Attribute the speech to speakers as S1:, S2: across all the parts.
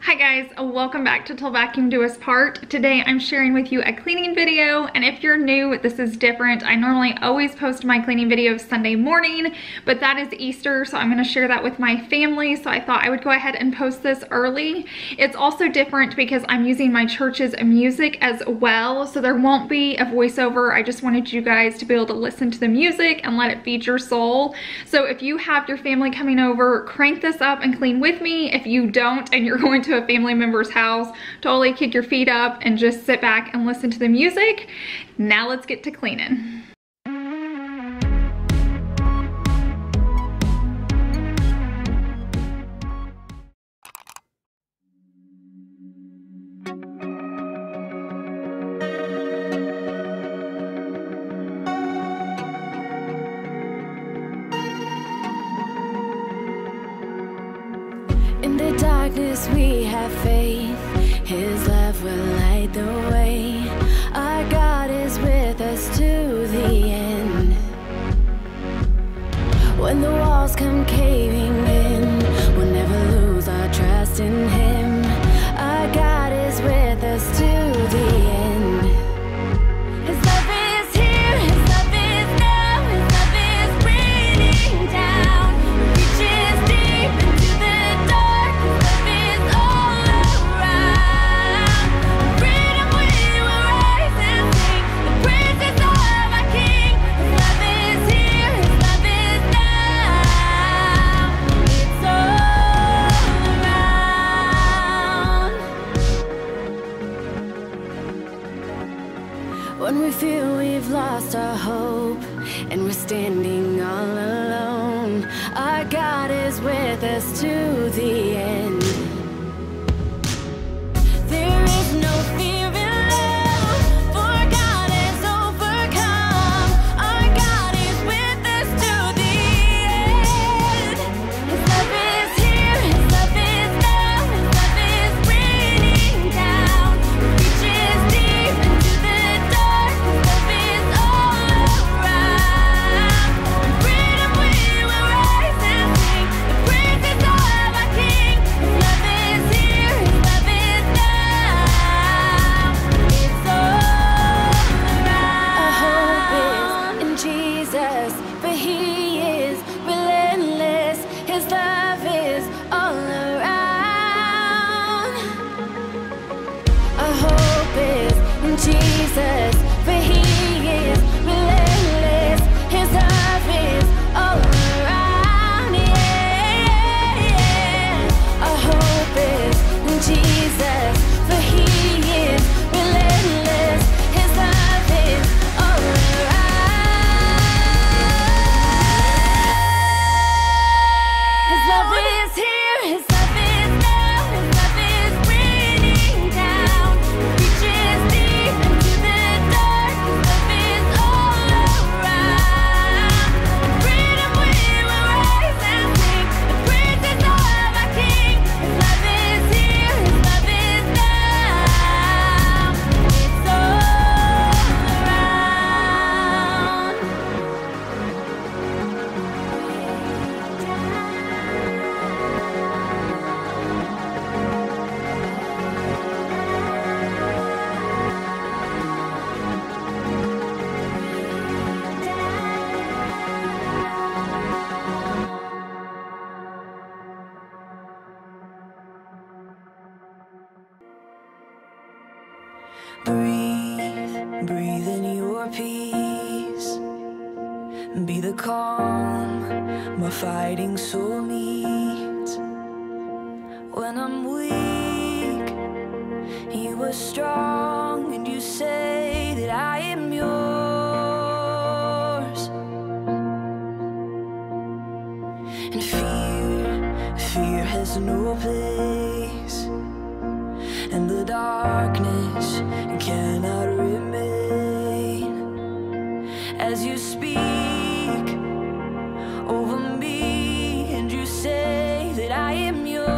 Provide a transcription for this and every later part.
S1: Hi guys, welcome back to Till Vacuum Do Us Part. Today I'm sharing with you a cleaning video, and if you're new, this is different. I normally always post my cleaning videos Sunday morning, but that is Easter, so I'm going to share that with my family, so I thought I would go ahead and post this early. It's also different because I'm using my church's music as well, so there won't be a voiceover. I just wanted you guys to be able to listen to the music and let it feed your soul. So if you have your family coming over, crank this up and clean with me. If you don't and you're going to a family member's house, totally kick your feet up and just sit back and listen to the music. Now let's get to cleaning.
S2: In the darkness we have faith, His love will light the way. Our God is with us to the end. When the walls come caving in, we'll never lose our trust in Him. Our God is with us to the end. His love is here, His love is now, His love is raining down. It reaches deep into the dark, His love is all around. Freedom we will rise and sing the praises of our King. His love is here, His love is now. It's all around. When we feel we've lost our hope and we're standing all alone, our God is with us to the end. There is no fear in love, for God has overcome. Our God is with us to the end. His love is here, His love is now, His love is raining down. It reaches deep into the dark, His love is all around. Freedom we will rise and sing the praises of our King. His love is here, His love is now. It's all around. Our hope is in Jesus, for He is relentless. His love is all around. Our hope is in Jesus, for He is relentless. His love is all around. Yeah, yeah. Our hope is in Jesus, for He is relentless. His love is all around. His love is here, His love is now, His love is raining down. Reaches deep into the dark, His love is all around. Freedom we will rise and sing the praises of our King. His love is here, His love is now. It's all
S3: Breathe, breathe in your peace. Be the calm my fighting soul needs. When I'm weak, you are strong, and you say that I am yours. And fear has no place, and the darkness cannot remain. As you speak over me, and you say that I am yours.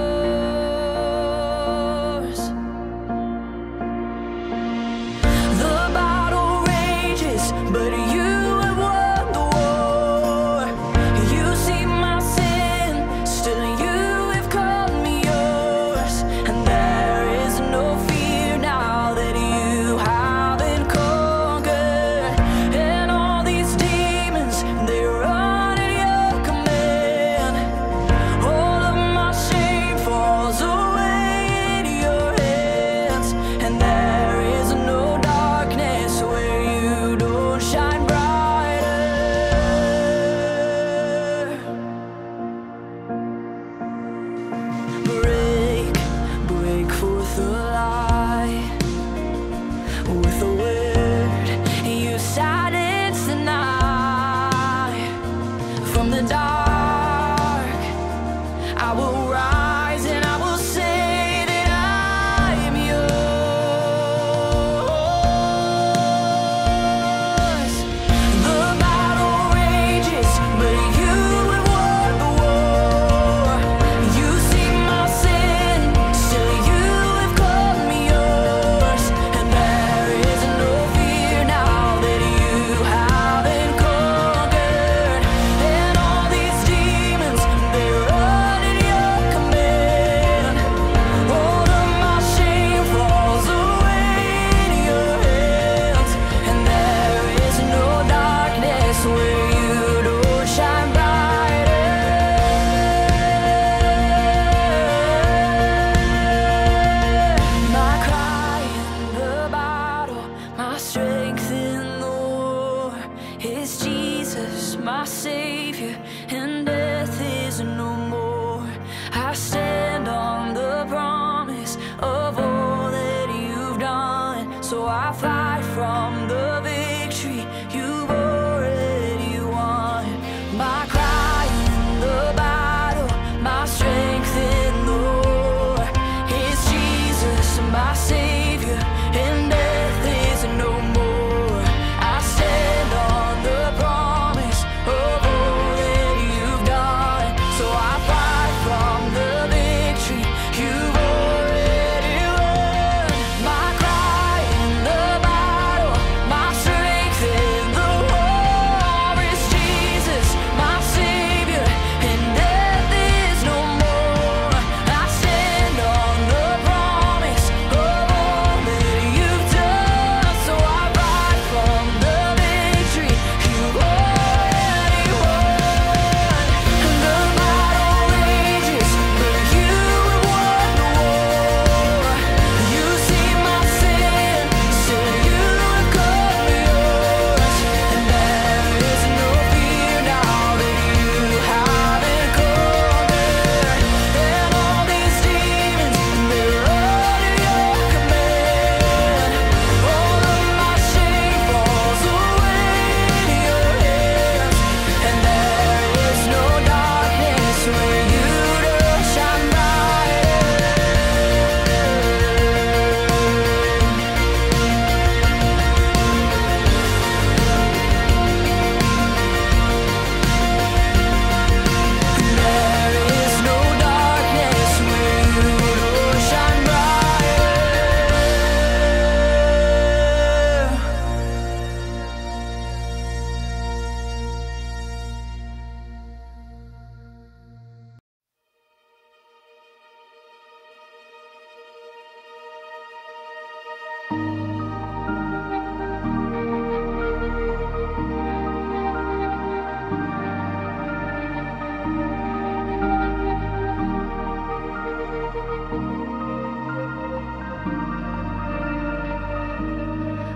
S3: The battle rages, but you have won the war. You see my sin, still you have called me yours.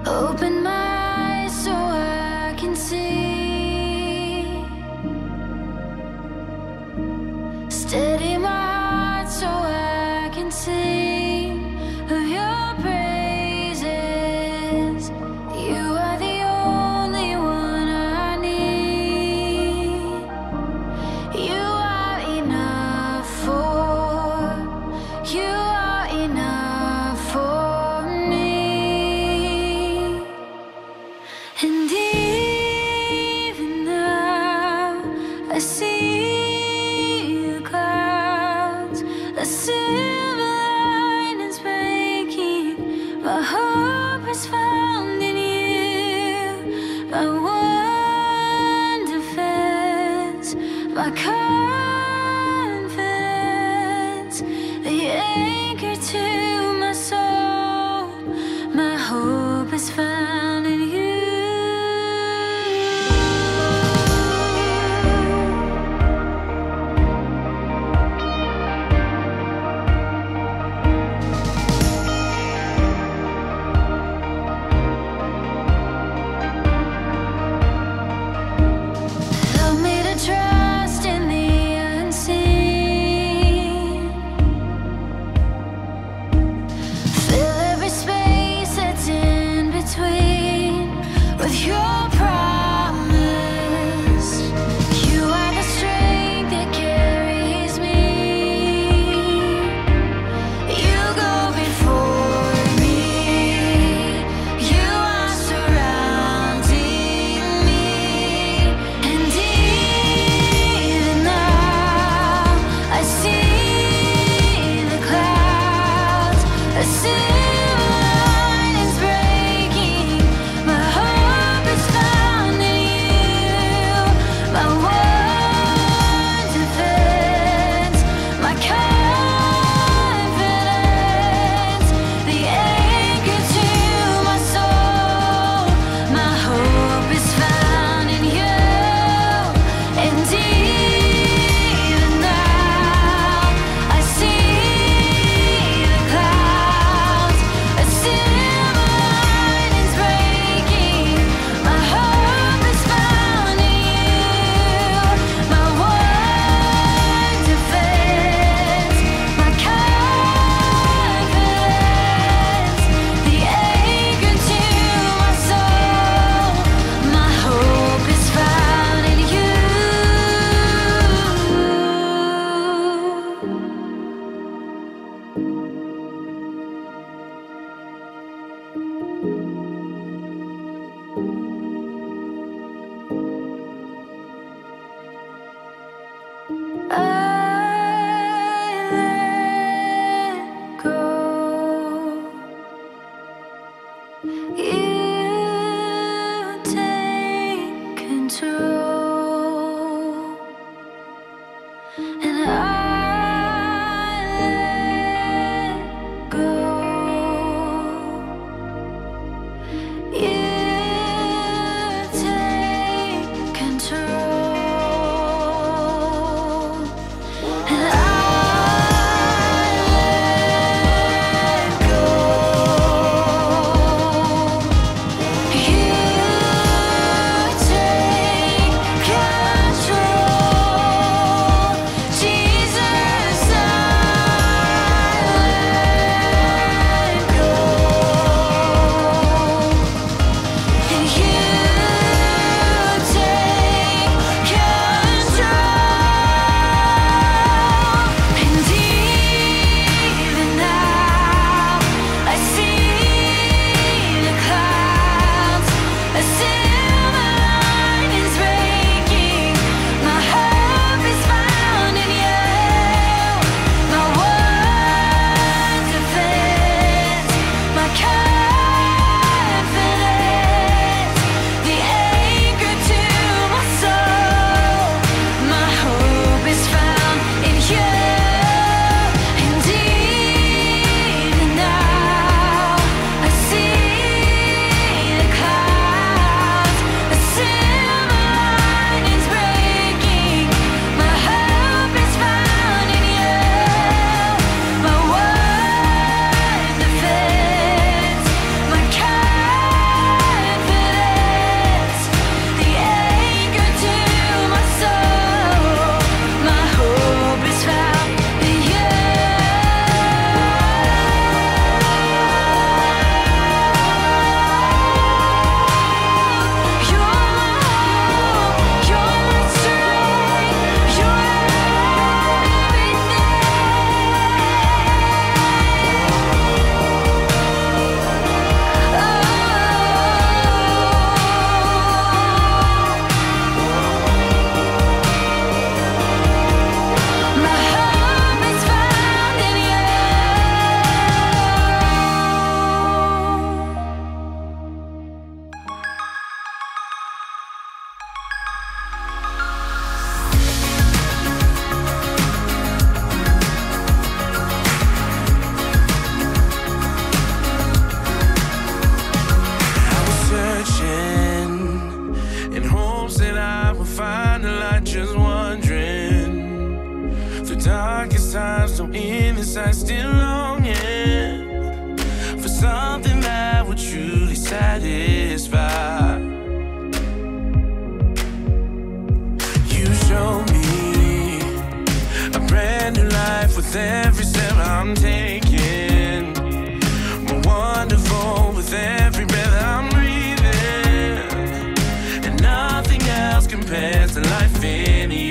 S2: Open my eyes so I can see. Steady my heart so I can sing of your praises. You are the only one I need. You are enough you are enough for me.
S3: been longing for something that would truly satisfy. You show me a brand new life with every step I'm taking. More wonderful with every breath I'm breathing. And nothing else compares to life in you.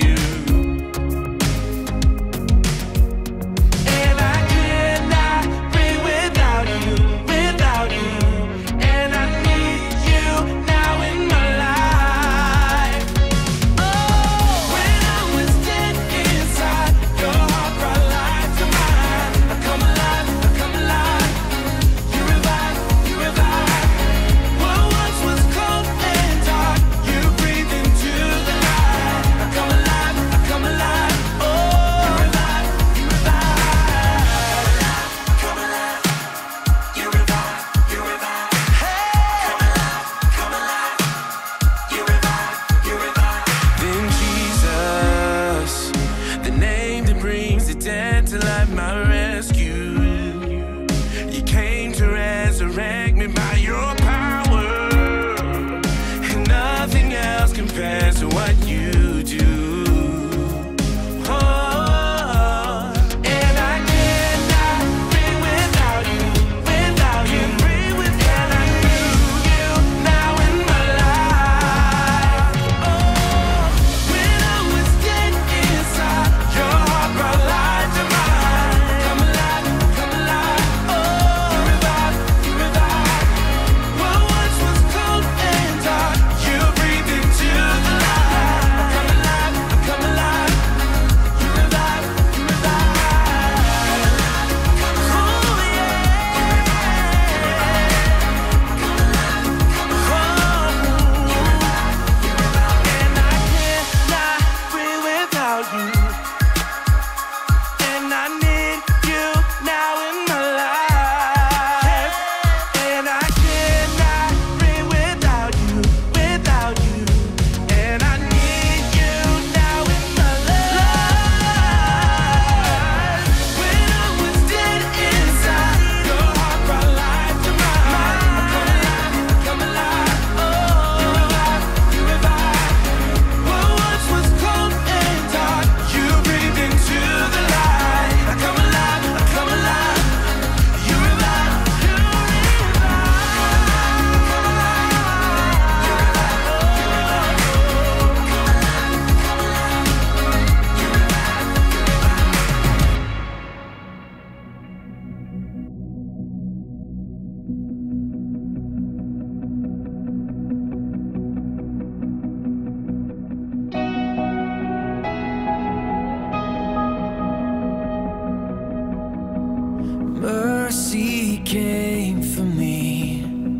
S3: Mercy came for me,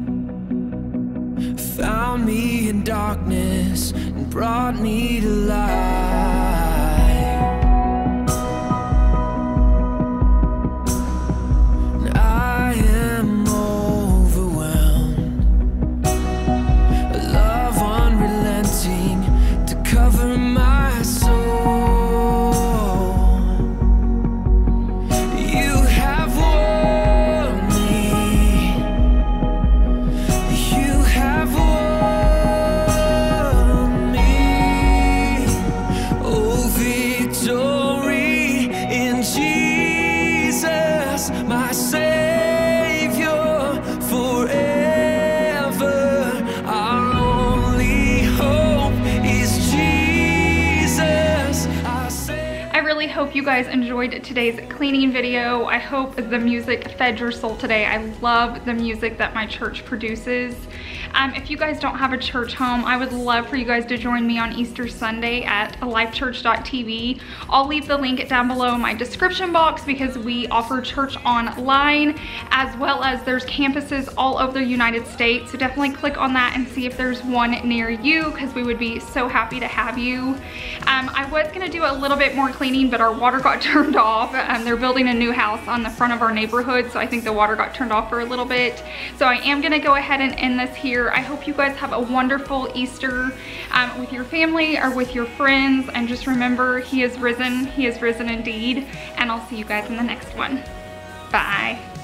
S3: found me in darkness and brought me to light. And I am overwhelmed, a love unrelenting to cover my soul.
S1: Hope you guys enjoyed today's cleaning video. I hope the music fed your soul today. I love the music that my church produces. If you guys don't have a church home, I would love for you guys to join me on Easter Sunday at lifechurch.tv. I'll leave the link down below in my description box because we offer church online, as well as there's campuses all over the United States. So definitely click on that and see if there's one near you, because we would be so happy to have you. I was gonna do a little bit more cleaning, but our water got turned off. They're building a new house on the front of our neighborhood, so I think the water got turned off for a little bit. So I am gonna go ahead and end this here. I hope you guys have a wonderful Easter with your family or with your friends, and just remember, He is risen indeed, and I'll see you guys in the next one. Bye.